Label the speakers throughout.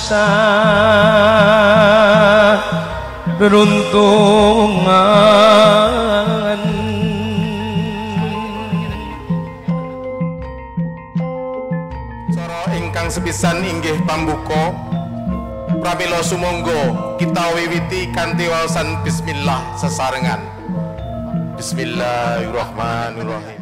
Speaker 1: rasa beruntungan.
Speaker 2: Coro ingkang sepisan inggih pambuka pramila sumangga kita wiwiti kanthi waosan bismillah sesarengan. Bismillahirrahmanirrahim.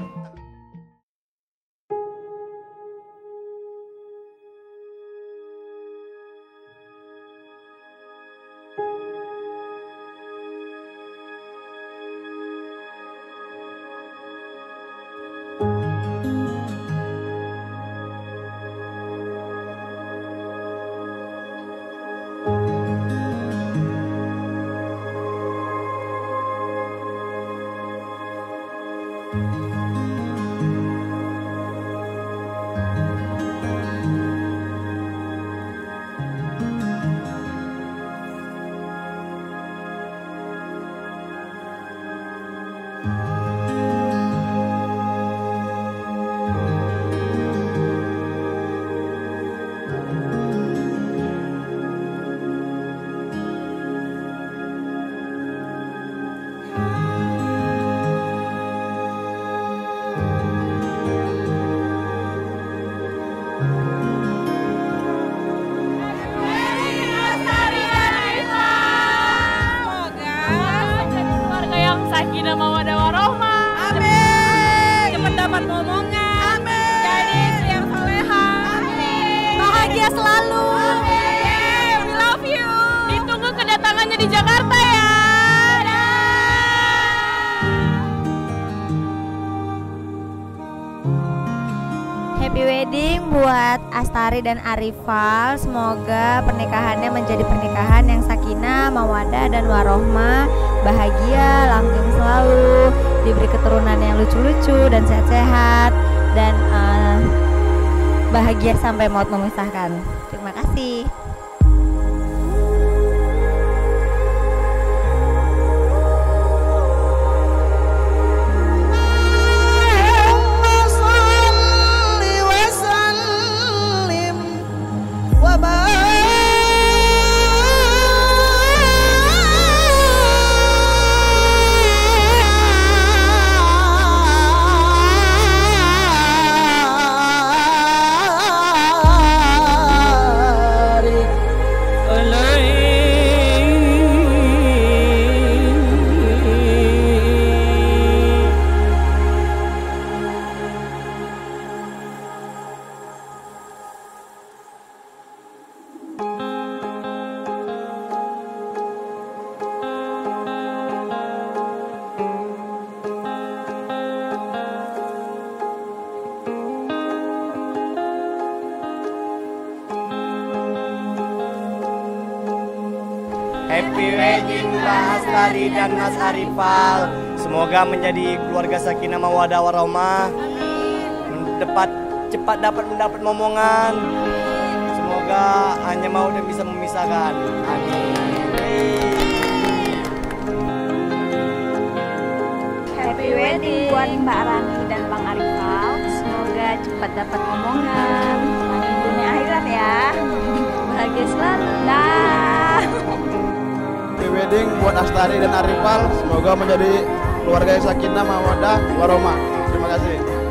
Speaker 3: Sakinah mawaddah warahmah. Amin. Cepat dapat momongan. Amin. Jadi istri yang soleha. Amin. Bahagia selalu. Amin. We love you. Ditunggu kedatangannya di Jakarta ya.
Speaker 4: Happy wedding buat Astari dan Arifal. Semoga pernikahannya menjadi pernikahan yang sakinah, mawaddah dan warohmah, bahagia, langgeng selalu, diberi keturunan yang lucu-lucu dan sehat-sehat, dan bahagia sampai maut memisahkan. Terima kasih.
Speaker 5: Happy wedding Mbak Astari dan Mas Arifal. Semoga menjadi keluarga sakinah mawaddah warahmah. Cepat dapat mendapat momongan. Semoga hanya mau dan bisa memisahkan. Amin.
Speaker 4: Happy wedding buat Mbak Rani dan Bang Arifal. Semoga cepat dapat momongan. Amin dunia akhirat ya. Bahagia selalu. Dah.
Speaker 6: Happy wedding buat Astari dan Arifal. Semoga menjadi keluarga yang sakinah mawaddah warahmah. Terima kasih.